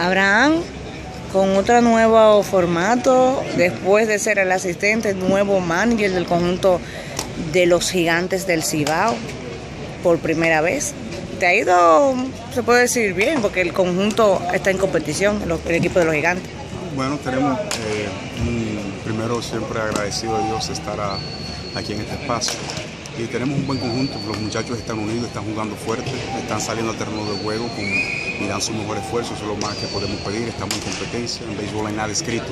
Abraham, con otro nuevo formato, después de ser el asistente, nuevo manager del conjunto de los Gigantes del Cibao, por primera vez. Te ha ido, se puede decir, bien, porque el conjunto está en competición, el equipo de los Gigantes. Bueno, tenemos primero siempre agradecido a Dios estar aquí en este espacio. Y tenemos un buen conjunto, los muchachos están unidos, están jugando fuerte, están saliendo al terreno de juego y dan su mejor esfuerzo, eso es lo más que podemos pedir, estamos en competencia, en béisbol hay nada escrito.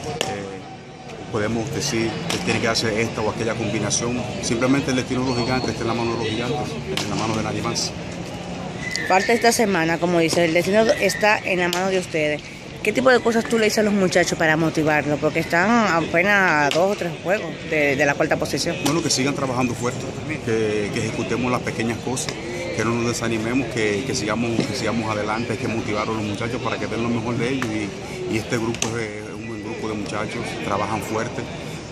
Podemos decir que tiene que hacer esta o aquella combinación, simplemente el destino de los Gigantes está en la mano de los Gigantes, en la mano de nadie más. Parte esta semana, como dice, el destino está en la mano de ustedes. ¿Qué tipo de cosas tú le dices a los muchachos para motivarlos? Porque están apenas a 2 o 3 juegos de la cuarta posición. Bueno, que sigan trabajando fuerte, que ejecutemos las pequeñas cosas, que no nos desanimemos, que sigamos adelante. Hay que motivar a los muchachos para que den lo mejor de ellos. Y este grupo es un buen grupo de muchachos, trabajan fuerte,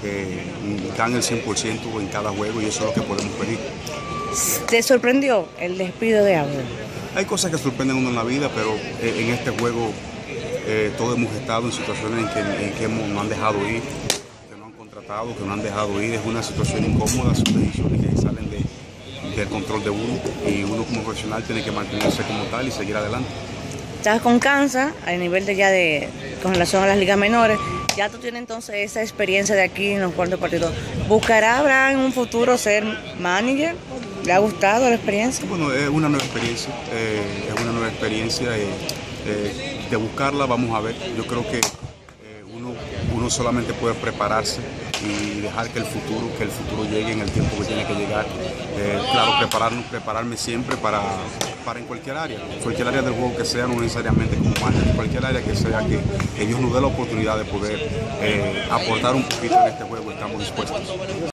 dan el 100% en cada juego y eso es lo que podemos pedir. ¿Te sorprendió el despido de Abraham? Hay cosas que sorprenden a uno en la vida, pero en este juego todos hemos estado en situaciones en que nos han dejado ir, que nos han contratado, que nos han dejado ir. Es una situación incómoda, son decisiones que salen del control de uno y uno como profesional tiene que mantenerse como tal y seguir adelante. Estás con Kansas a nivel con relación a las ligas menores. Ya tú tienes entonces esa experiencia de aquí en los cuartos partidos. ¿Buscará Abraham en un futuro ser manager? ¿Le ha gustado la experiencia? Bueno, es una nueva experiencia, de buscarla vamos a ver. Yo creo que uno solamente puede prepararse y dejar que el futuro llegue en el tiempo que tiene que llegar. Claro, prepararme siempre para en cualquier área del juego que sea, no necesariamente como manager, cualquier área que sea, que Dios nos dé la oportunidad de poder aportar un poquito en este juego, estamos dispuestos.